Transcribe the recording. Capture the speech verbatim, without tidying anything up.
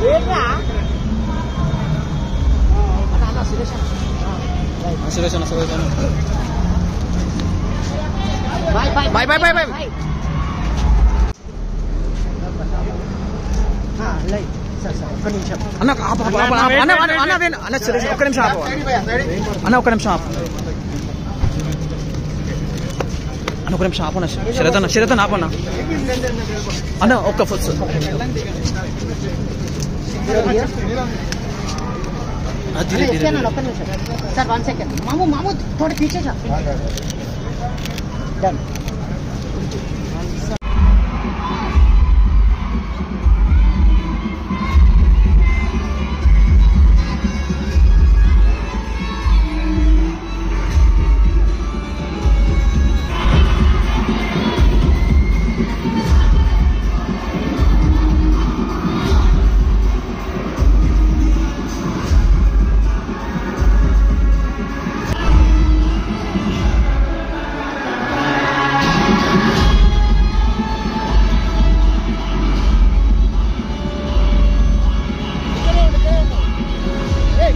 సురేష్ అన్న సురేష్ అన్న bye bye bye bye bye అన్న అన్న అన్న సురేష్ ఒక్క నిమిషం ఆపు అన్న ఒక్క నిమిషం ఆపు అన్న ఒక నిమిషం ఆపన్న శరత్ అన్న శరత్ అన్న ఆపన్న అన్న ఒక్క ఫుట్ सर वन सेकंड मामू मामू थोड़े पीछे जा डन